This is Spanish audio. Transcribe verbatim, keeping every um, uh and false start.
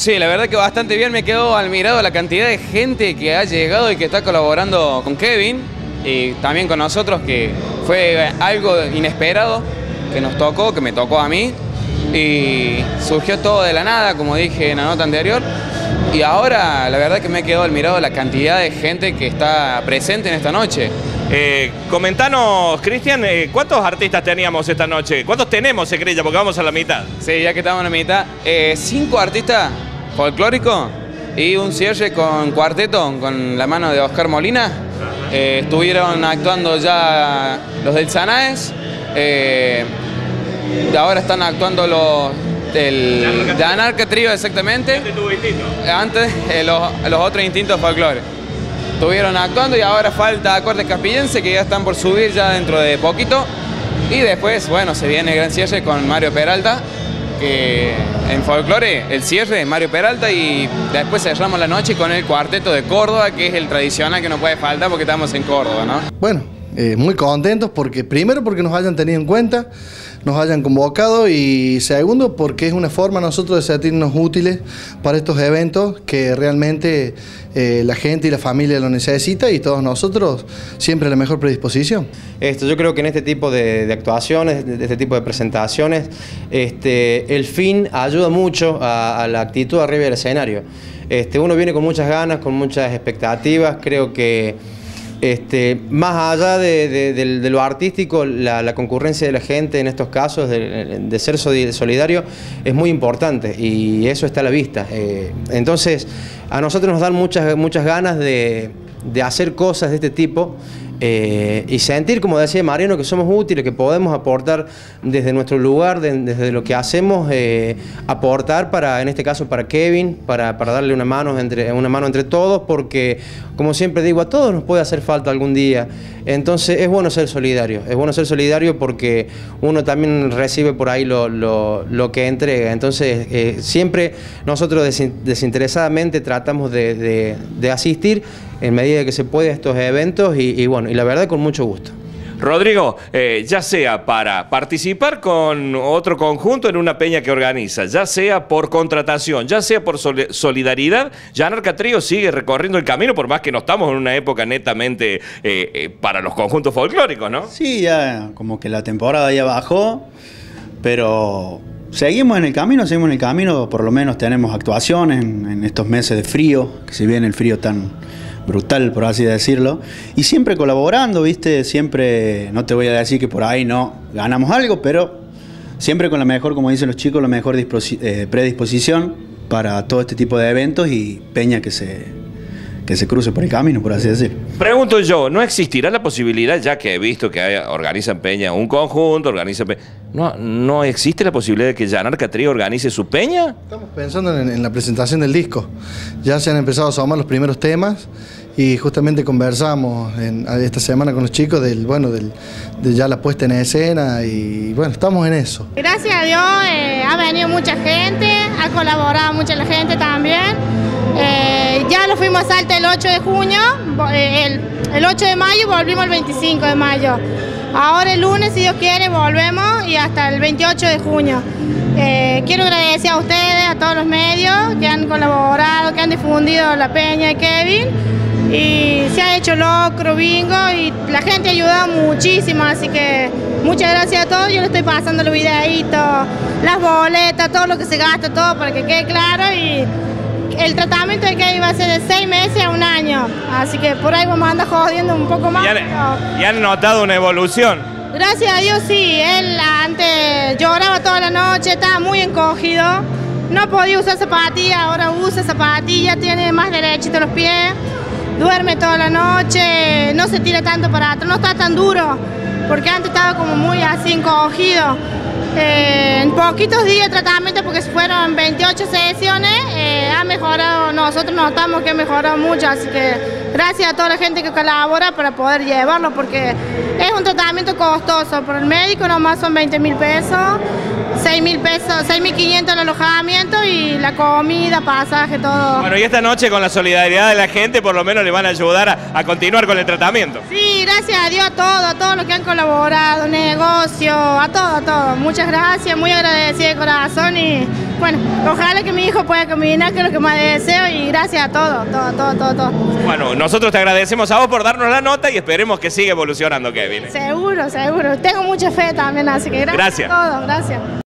Sí, la verdad que bastante bien. Me quedo admirado la cantidad de gente que ha llegado y que está colaborando con Kevin y también con nosotros, que fue algo inesperado que nos tocó, que me tocó a mí, y surgió todo de la nada, como dije en la nota anterior. Y ahora la verdad que me he quedado admirado la cantidad de gente que está presente en esta noche. Eh, comentanos, Cristian, eh, ¿cuántos artistas teníamos esta noche? ¿Cuántos tenemos, se cree? Porque vamos a la mitad. Sí, ya que estamos en la mitad. Eh, cinco artistas folclóricos y un cierre con cuarteto, con la mano de Oscar Molina. Eh, estuvieron actuando ya los del Sanaes. Eh, y ahora están actuando los del de Anarca Trío, exactamente. Este tuvo instinto. Antes eh, los, los otros instintos folclore. Estuvieron actuando y ahora falta Acordes Capillense, que ya están por subir ya dentro de poquito. Y después, bueno, se viene el gran cierre con Mario Peralta, que en folclore el cierre es Mario Peralta, y después cerramos la noche con el cuarteto de Córdoba, que es el tradicional que no puede faltar porque estamos en Córdoba, ¿no? Bueno, eh, muy contentos porque primero porque nos hayan tenido en cuenta, nos hayan convocado, y segundo porque es una forma nosotros de sentirnos útiles para estos eventos que realmente eh, la gente y la familia lo necesita, y todos nosotros siempre la mejor predisposición. Esto, yo creo que en este tipo de, de actuaciones, de, de este tipo de presentaciones, este, el fin ayuda mucho a, a la actitud arriba del escenario. Este, uno viene con muchas ganas, con muchas expectativas. Creo que Este, más allá de, de, de, de lo artístico, la, la concurrencia de la gente en estos casos de, de ser solidario es muy importante, y eso está a la vista. Eh, entonces, a nosotros nos dan muchas, muchas ganas de, de hacer cosas de este tipo. Eh, y sentir, como decía Mariano, que somos útiles, que podemos aportar desde nuestro lugar, de, desde lo que hacemos, eh, aportar para, en este caso, para Kevin, para, para darle una mano, entre, una mano entre todos, porque, como siempre digo, a todos nos puede hacer falta algún día. Entonces es bueno ser solidario, es bueno ser solidario porque uno también recibe por ahí lo, lo, lo que entrega. Entonces eh, siempre nosotros desinteresadamente tratamos de, de, de asistir en medida que se puede a estos eventos, y, y bueno, y la verdad con mucho gusto. Rodrigo, eh, ya sea para participar con otro conjunto en una peña que organiza, ya sea por contratación, ya sea por sol solidaridad, ya Anarca Trío sigue recorriendo el camino, por más que no estamos en una época netamente eh, eh, para los conjuntos folclóricos, ¿no? Sí, ya como que la temporada ya bajó, pero seguimos en el camino, seguimos en el camino. Por lo menos tenemos actuaciones en, en estos meses de frío, que si viene el frío tan brutal, por así decirlo, y siempre colaborando, ¿viste? Siempre, no te voy a decir que por ahí no ganamos algo, pero siempre con la mejor, como dicen los chicos, la mejor eh, predisposición para todo este tipo de eventos y peña que se, que se cruce por el camino, por así decir. Pregunto yo, ¿no existirá la posibilidad, ya que he visto que hay, organizan peña un conjunto, organizan peña, ¿no, no existe la posibilidad de que ya Anarca Trío organice su peña? Estamos pensando en, en la presentación del disco. Ya se han empezado a asomar los primeros temas, y justamente conversamos en, esta semana con los chicos del, bueno, del, de ya la puesta en escena, y bueno, estamos en eso. Gracias a Dios eh, ha venido mucha gente, ha colaborado mucha la gente también. Eh, ya lo fuimos a Salta el ocho de junio, el, el ocho de mayo volvimos el veinticinco de mayo. Ahora el lunes, si Dios quiere, volvemos, y hasta el veintiocho de junio. Eh, quiero agradecer a ustedes, a todos los medios que han colaborado, que han difundido la peña de Kevin. Y se ha hecho locro, bingo, y la gente ha ayudado muchísimo, así que muchas gracias a todos. Yo le estoy pasando los videitos, las boletas, todo lo que se gasta, todo para que quede claro. Y el tratamiento de Kevin va a ser de seis meses a un año, así que por ahí vamos a andar jodiendo un poco más. ¿Y han, pero... ¿y han notado una evolución? Gracias a Dios sí. Él antes lloraba toda la noche, estaba muy encogido, no podía usar zapatillas, ahora usa zapatillas, tiene más derechitos los pies. Duerme toda la noche, no se tira tanto para atrás, no está tan duro, porque antes estaba como muy así encogido. Eh, en poquitos días de tratamiento, porque fueron veintiocho sesiones, eh, ha mejorado, nosotros notamos que ha mejorado mucho, así que gracias a toda la gente que colabora para poder llevarlo, porque es un tratamiento costoso. Por el médico nomás son veinte mil pesos, seis mil pesos, seis mil quinientos el alojamiento y la comida, pasaje, todo. Bueno, y esta noche con la solidaridad de la gente por lo menos le van a ayudar a, a continuar con el tratamiento. Sí, gracias a Dios a todos, a todos los que han colaborado, negocio, a todo, a todo. Muchas gracias, muy agradecida de corazón, y bueno, ojalá que mi hijo pueda caminar, que es lo que más deseo, y gracias a todos, todo, todo, todo, todo. Bueno, nosotros te agradecemos a vos por darnos la nota y esperemos que siga evolucionando, Kevin. Seguro, seguro. Tengo mucha fe también, así que gracias, Gracias. a todos, gracias.